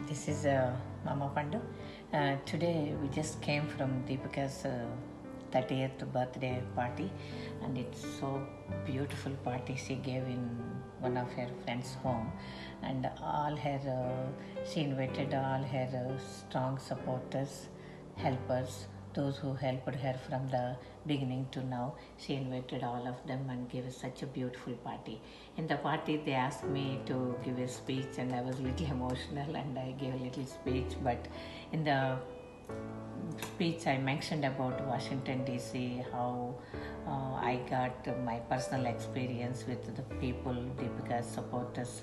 This is Mama Pandu. Today we just came from Deepika's 30th birthday party, and it's so beautiful party she gave in one of her friends' home, and she invited all her strong supporters, helpers, those who helped her from the beginning to now. She invited all of them and gave such a beautiful party. In the party, they asked me to give a speech, and I was a little emotional, and I gave a little speech. But in the speech, I mentioned about Washington DC, how I got my personal experience with the people, Deepika's supporters.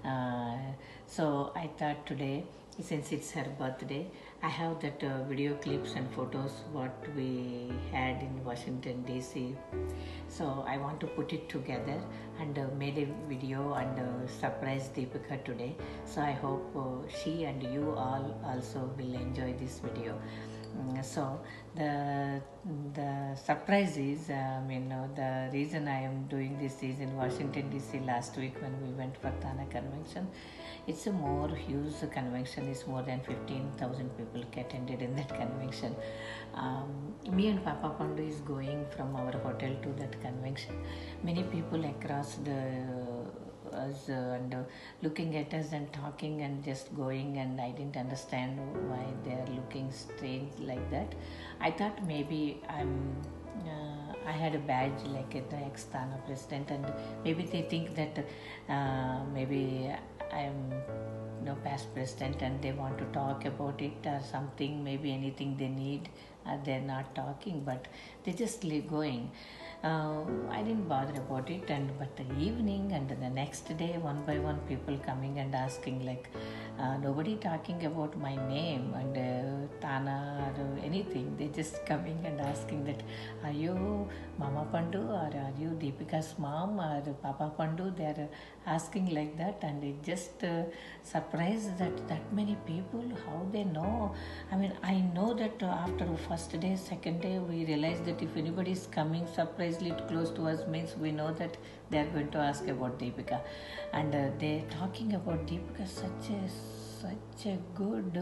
So I thought today, since it's her birthday, I have that video clips and photos what we had in Washington DC. So I want to put it together and made a video and surprise Deepika today. So I hope she and you all also will enjoy this video. So the surprise is, the reason I am doing this is in Washington DC last week when we went for Thana convention. It's a more huge convention. It's more than 15,000 people attended in that convention. Me and Papa Pandu is going from our hotel to that convention. Many people across us and looking at us and talking and just going, and I didn't understand why they are looking strange like that. I thought maybe I had a badge like the ex-Thana president, and maybe they think that maybe I'm past president and they want to talk about it or something, maybe anything they need. They're not talking, but they just going. I didn't bother about it, but the evening and the next day, one by one, people coming and asking like, nobody talking about my name and Thana or anything. They just coming and asking that, are you Mama Pandu or are you Deepika's mom or Papa Pandu? They are asking like that, and it just surprised that many people, how they know. I know that after first day, second day, we realized that if anybody is coming surprisingly close to us, means we know that they are going to ask about Deepika, and they talking about Deepika such a good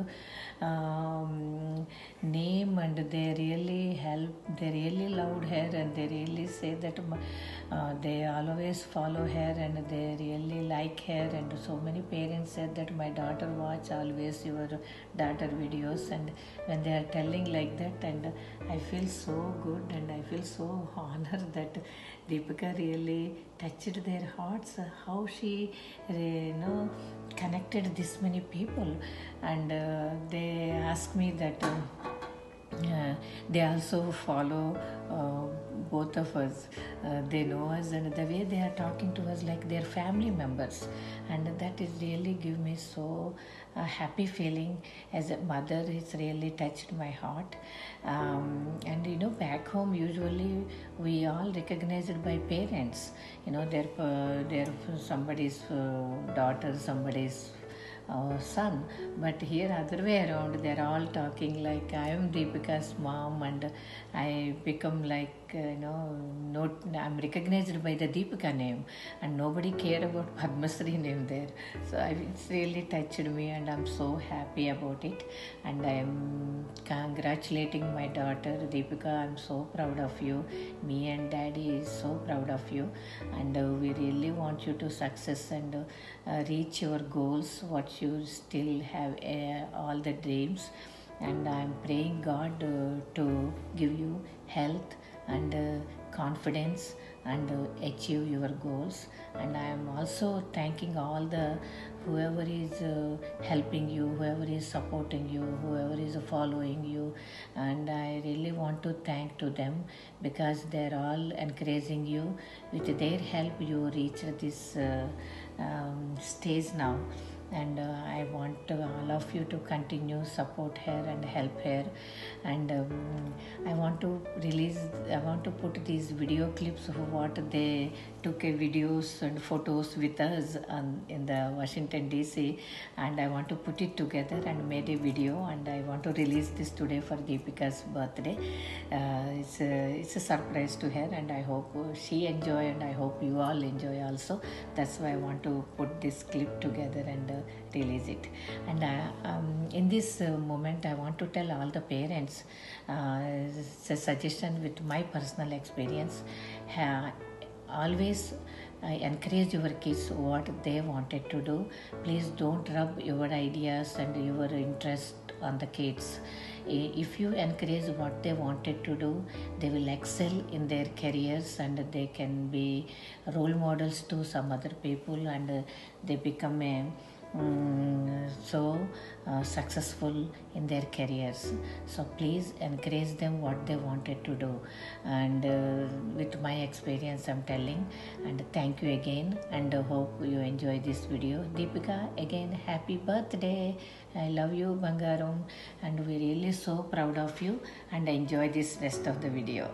name, and they really loved her, and they really say that they always follow her and they really like her. And so many parents said that my daughter watch always your daughter videos, and when they are telling like that, and I feel so good and I feel so honored that Deepika really touched their hearts, how she connected this many people. And they asked me that they also follow both of us. They know us, and the way they are talking to us like their family members, and that is really give me so happy feeling as a mother. It's really touched my heart. And back home usually we all recognize it by parents. They're somebody's daughter, somebody's son, but here other way around, they're all talking like I am Deepika's mom, and I become like I'm recognized by the Deepika name, and nobody care about Padmasri name there. So it's really touched me, and I'm so happy about it, and I'm congratulating my daughter Deepika. I'm so proud of you. Me and Daddy is so proud of you, and we really want you to success and reach your goals, what you still have all the dreams. And I'm praying God to give you health and confidence and achieve your goals. And I am also thanking all the whoever is helping you, whoever is supporting you, whoever is following you, and I really want to thank to them, because they're all encouraging you. With their help you reach this stage now, and I want all of you to continue support her and help her. And I want to put these video clips of what they took videos and photos with us in the Washington DC, and I want to put it together and made a video, and I want to release this today for Deepika's birthday. It's a surprise to her, and I hope she enjoy, and I hope you all enjoy also. That's why I want to put this clip together and release it. And in this moment, I want to tell all the parents, it's a suggestion with my personal experience. Always encourage your kids what they wanted to do. Please don't rub your ideas and your interest on the kids. If you encourage what they wanted to do, they will excel in their careers and they can be role models to some other people, and they become so successful in their careers. So please encourage them what they wanted to do, and with my experience I'm telling. And thank you again, and hope you enjoy this video. Deepika, again happy birthday. I love you, Bangaram, and we're really so proud of you, and enjoy this rest of the video.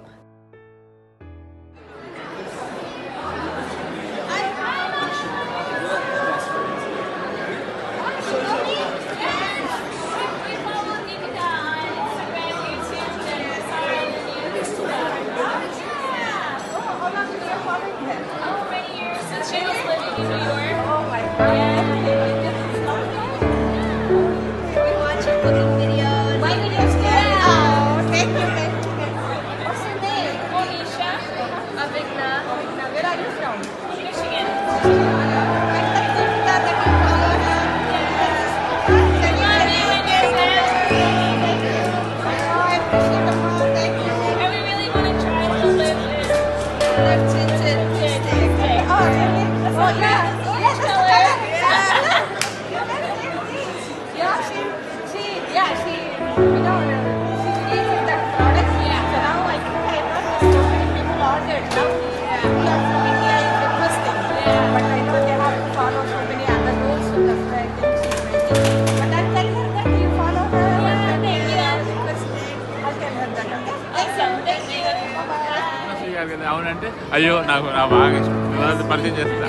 అవునంటే అయ్యో నాకు నా బాగా ఇష్టం పరిచయం చేస్తా.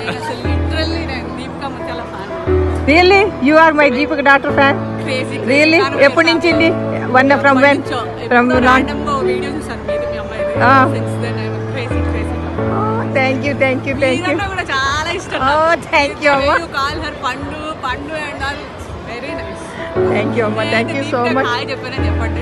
Really? You are my Deepika daughter fan? Crazy. Really? ఎప్పటి నుంచి ఇంది? One from when? From random video చూసాను మీది మీ అమ్మాయిది. Since then I'm crazy. Oh, thank you. మీరంటే కూడా చాలా ఇష్టం. Oh, thank you అమ్మ. You call her పండు and all. Very nice. Thank you అమ్మ. Thank you so much. Hi చెప్పానని చెప్పండి.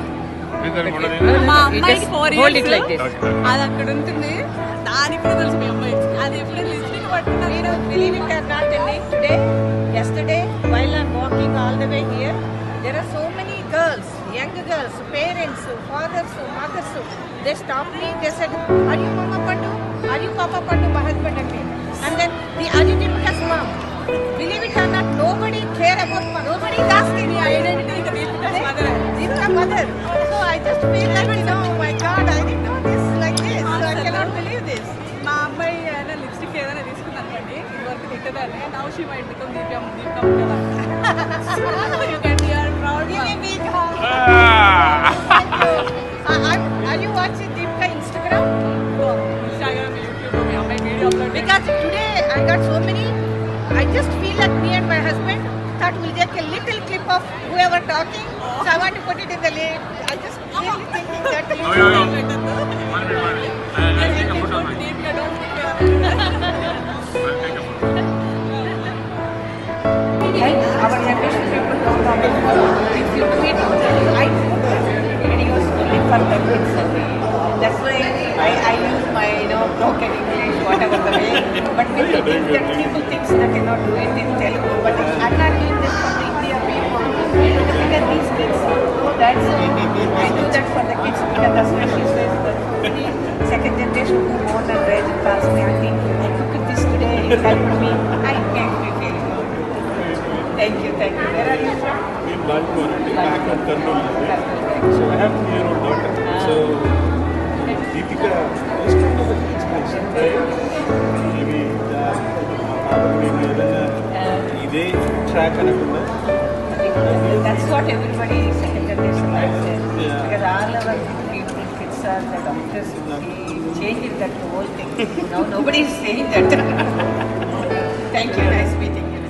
మా అమ్మాయికి 4 years. Hold it like this. అది అక్కడ ఉంటుంది. దానికి కూడా తెలుసు మీ అమ్మాయి. అది ఎప్పుడు లిస్టింగ్ పట్టుకున్నా. You know, believe it or not, today, yesterday, while I'm walking all the way here, there are so many girls, young girls, parents, fathers, mothers. They stopped me. They said, "Are you Mama Pandu? Are you Papa Pandu?" My husband and me. And then are you Deepika's mom? Believe it or not, nobody care about mom. Nobody is asking మీ identity Deepika's mother. Deepika mother. So I just feel like, oh my God, I didn't know this like this. So I cannot believe this. మా అమ్మాయి ఏదైనా lipstick ఏదైనా తీసుకుంది అనుకోండి, ఇదివరకు తిట్టదాన్ని. Now she might become Deepika కదా. You can be proud. Really big hug. Are you watching Deepika Instagram? Instagram, YouTube, మీ అమ్మాయి video upload. Because today I got so many. I just feel like me and my husband thought we'll take a little clip of whoever talking. So I want to put it in the lid. I just really thinking that. Deepika don't Our generation people don't know. If you do it, I do videos only for the kids. That's why I use my broken English, whatever the way. But when they think that people think that do it in Telugu, but I'm not doing this for the India people. Because these kids know that, so I do that for the kids. Because that's why she says that the second generation who born and raised in Pasni, I cooked this today, it helped me. I can't feel good. Thank you. Where are you from? In Baltimore, back from Kurnool. So I have a 2-year-old daughter. So Deepika is kind of an inspiration, right? Maybe ఇదే track అనకుండా. That's what everybody second generation says. Because all our people, kids are the doctors, changing that whole thing. Now nobody is saying that. Thank you. Nice meeting you.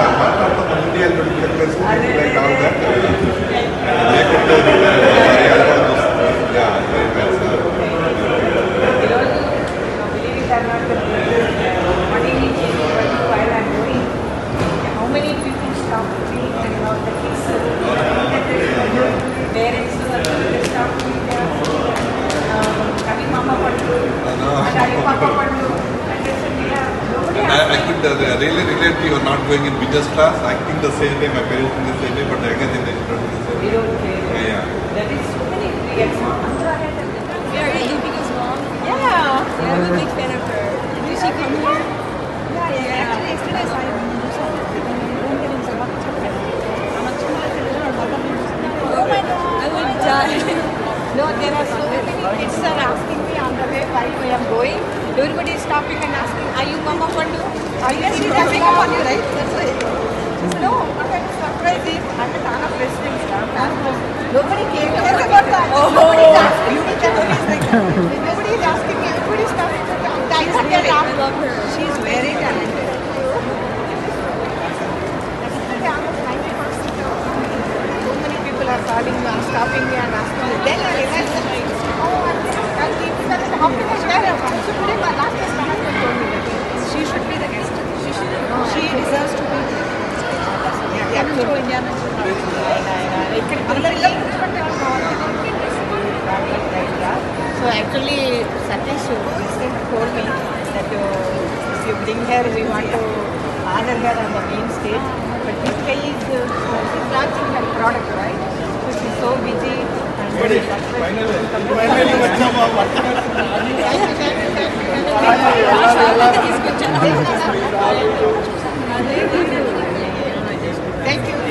Like all that. going in business class, acting the same way, my parents think the same way, but the younger generation don't do the same We way. don't care. Yeah. There is so many reacts. Yeah, are you Deepika's mom? Yeah. I'm a big fan of her. Did she come here? Yeah. Actually, yesterday I saw him. Oh my God. I would die. No, there are so many kids are asking me on the way while I am going. Everybody is stopping and asking, are you Mama Pandu? Are you Deepika? She's up on you, right? That's right. She said, no, what kind of surprise is? I'm a ton of wrestling stuff. Nobody came to us about that. Nobody is asking me. Nobody is asking me. Everybody is stopping. I love her. She's very talented. So many people are calling me, stopping me and asking me. Then I realized that, how can I share her? So today my last guest told me that she should be the guest. She deserves to be the guest. So actually, Satish told me that if you bring her, we want to honor her on the main stage. But this guy is she's launching her product, right? So she's so busy. Thank you.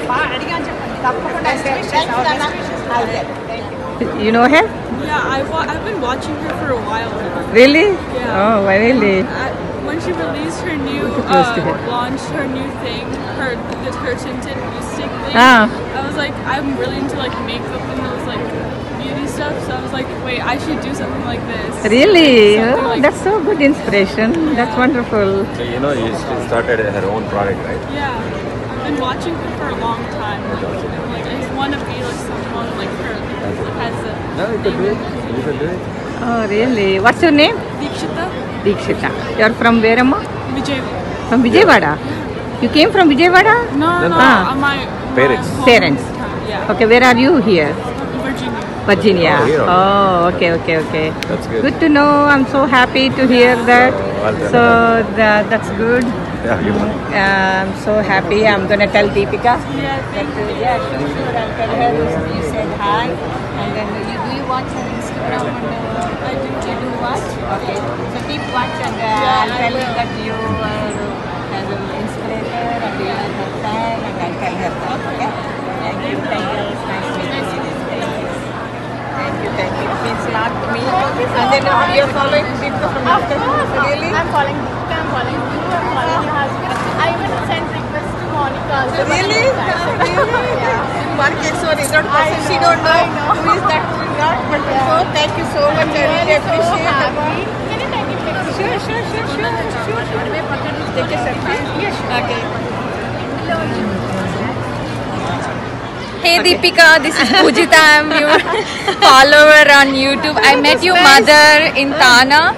You know her? Yeah, I've been watching her for a while now. Really? Yeah. Oh, really? When she released her new launched her new thing, her tinted stick thing, Ah. I was like, I'm really into like makeup and those like beauty stuff, so I was like, wait, I should do something like this. Really? Something Oh, like- that's so good inspiration. That's wonderful. So you know, she started her own product, right? Yeah, I've been watching her for a long time. Like, I just want to be like someone like her that has a No, you could do it. You could do it. Oh, really? What's your name? Deekshita Deekshita. You're from where, Amma? Vijay. From Vijayawada? You came from Vijayawada? No, no, Ah. my Parents. home- Parents. Yeah, Okay, where are you here? Virginia. Virginia. Oh, here. Oh, okay. That's good. Good to know. I'm so happy to hear that. well done. So that's good. Yeah, you want. I'm so happy. I'm gonna tell Deepika. Yeah, thank you. Yeah, sure. I'll tell her you said hi. And then do you watch her Instagram? And, I do. you do watch? Okay. So keep watch and I'll tell her that you are an inspirator and you are her fan and I'll tell her that. Okay? Thank you. It's nice meeting you. Thank you. It means a lot to me. And then you're following Deepika from after. Really? I'm following Deepika, I'm following you, I'm following your husband. I even sent requests to Monica also. but Really? she's actually- Yeah. Marquesor is not possible. She don't know who is that not. But so thank you so much. I really appreciate it. Can you take a picture? Sure. Take a selfie. Yes. Okay. Hey Deepika, this is Pujita. I'm your follower on YouTube. I met your mother in Tana.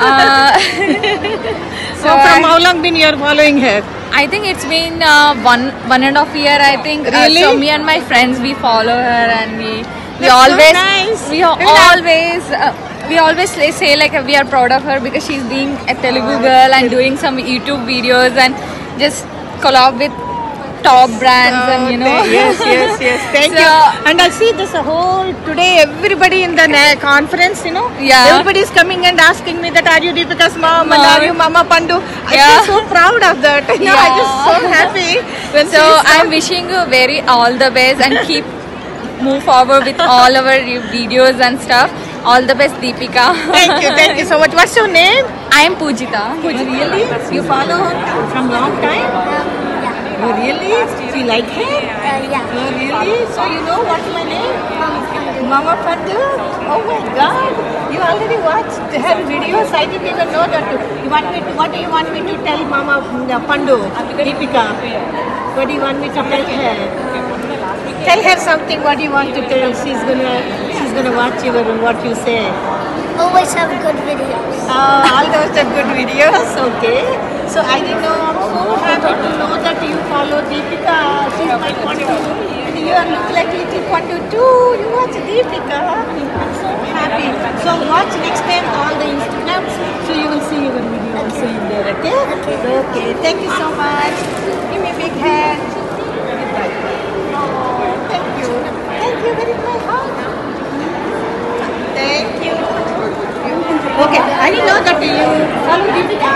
So from how long been you're following her? I think it's been one and a half year. I think. Really? So me and my friends we follow her and we That's so always nice. we always say like we are proud of her because she's being a Telugu girl and doing some YouTube videos and just collab with top brands and you know. Yes. Thank So- you. And I see this whole today. Everybody in the conference, you know. Yeah. Everybody is coming and asking me that are you Deepika's mom and Mom. are you Mama Pandu? I Yeah. feel so proud of that. You know, I'm just so Yeah. happy when So she is I'm wishing you very all the best and keep move forward with all our videos and stuff. All the best, Deepika. Thank you so much. What's your name? I am Pujita. Really? You follow her from long time? Oh, really? So you like her? Yeah. Oh, really? So you know what's my name? Mama Pandu? Oh my God! You already watched her videos. I didn't even know that. What do you want me to tell Mama Pandu? Deepika? What do you want me to tell her? Tell her something. What do you want to tell? She's gonna watch what you say. Always have good videos. All those are good videos. Okay. So I didn't know. I'm so happy to know that you follow Deepika. She's my Pandu. And you are look like little Pandu too. You watch Deepika. I'm so happy. So watch next time all the Instagram apps, so you will see your video also in there, okay? Okay, thank you so much. Give me a big hand. Goodbye. Thank you. Thank you very much. Thank you. Okay, I didn't know that you follow Deepika.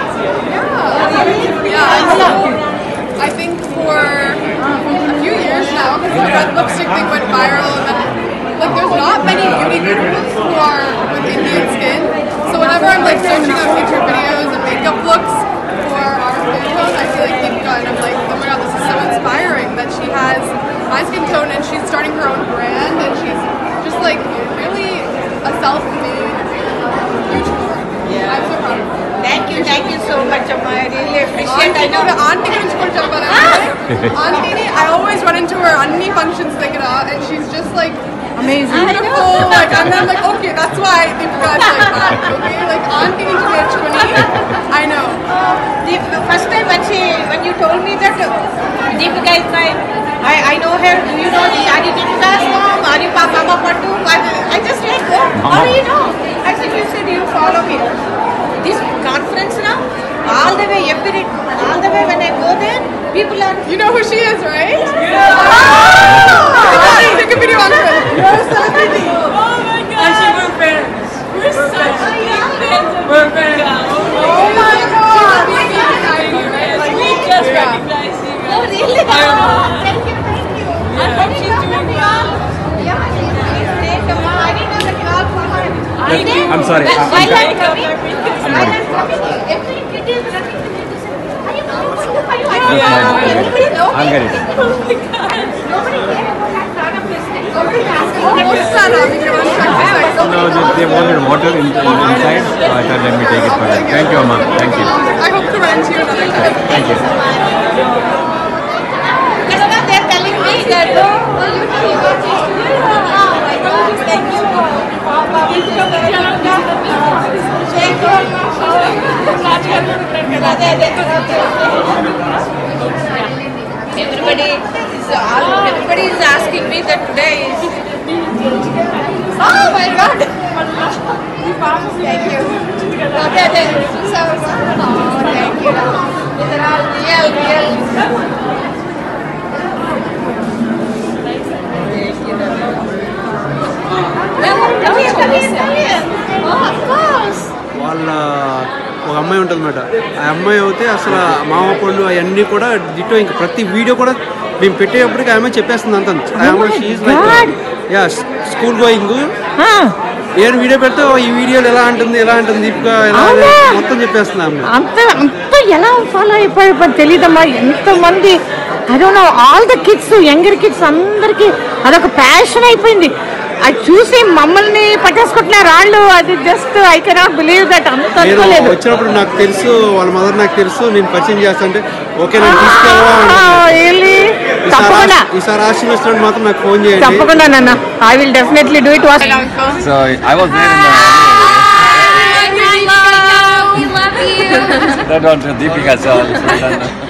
I think for a few years now, because the red lipstick thing went viral, and then, like, there's not many beauty gurus who are with Indian skin. So whenever I'm like searching out future videos and makeup looks for our skin tone, I feel like Deepika, and I'm like, oh my god, this is so inspiring that she has my skin tone and she's starting her own brand and she's just like really a self-made YouTuber. Yeah. I'm so proud of her. Thank you so much, Amma. I really appreciate it. I know the auntie guరించి కూడా చెప్పాలి. Auntie, I always run into her అన్ని functions దగ్గర and she's just like amazing, beautiful, like, and then I'm like, okay, that's why Deepika is like that, okay, like auntie నుంచి నేర్చుకుని, I know. The first time when you told me that Deepika is my, I know her. Do you know the Adi Deepika's mom? Adi Mama Pattu? I just said, oh, how do you know? I said, you said you follow me. This conference now, all the way when I go there, people are. You know who she is, right? Yeah. Take a video on her. You're a celebrity. Oh my god. Actually, we're friends. We're such friends. We're friends. Oh my god. We just recognize you guys. Oh, really? I don't know. Thank you. I hope she's doing well. Yeah, she's great. I didn't know that you all follow her. I did. I'm sorry. While I'm coming, every kid is running to me to say, are you going? Everybody knows I'm me. getting it. Oh my god. Nobody cares about that startup business. Nobody asks me. What's that on? You want to check this out? No, they wanted water inside, so I thought let me take it for them. Thank you, Amma. Thank you. I hope to rent you another time. Thank you. Krishna, they're telling me that, oh, you got this. Oh my God, thank you. Thank you. Everybody is asking me that today is. Oh my God. Thank you. Okay. So, oh, thank you. These are all real. వాళ్ళ ఒక అమ్మాయి ఉంటుంది అన్నమాట. ఆ అమ్మాయి అయితే అసలు మామ పళ్ళు అవన్నీ కూడా డిటో ఇంకా ప్రతి వీడియో కూడా మేము పెట్టేటప్పటికి ఆమె చెప్పేస్తుంది అంత. యా స్కూల్ గోయింగ్ ఏం వీడియో పెడితే ఈ వీడియోలు ఎలా ఉంటుంది దీపిక ఎలా మొత్తం చెప్పేస్తుంది ఆమె. అంత ఎలా ఫాలో అయిపోయి తెలియదమ్మా. ఎంతమంది I don't know all the kids younger kids అందరికి అదొక ప్యాషన్ అయిపోయింది. అది చూసి మమ్మల్ని పట్టేసుకుంటున్నారు వాళ్ళు. అది just I cannot believe that. అంత నేను వచ్చినప్పుడు నాకు తెలుసు, వాళ్ళ మదర్ నాకు తెలుసు, నేను పరిచయం చేస్తుంటే ఓకే నేను తీసుకెళ్ళి ఈసారి ఆశీర్వదించడానికి మాత్రం నాకు ఫోన్ చేయండి. తప్పకుండా నాన్న. I will definitely do it. So I was there in the that one to Deepika. So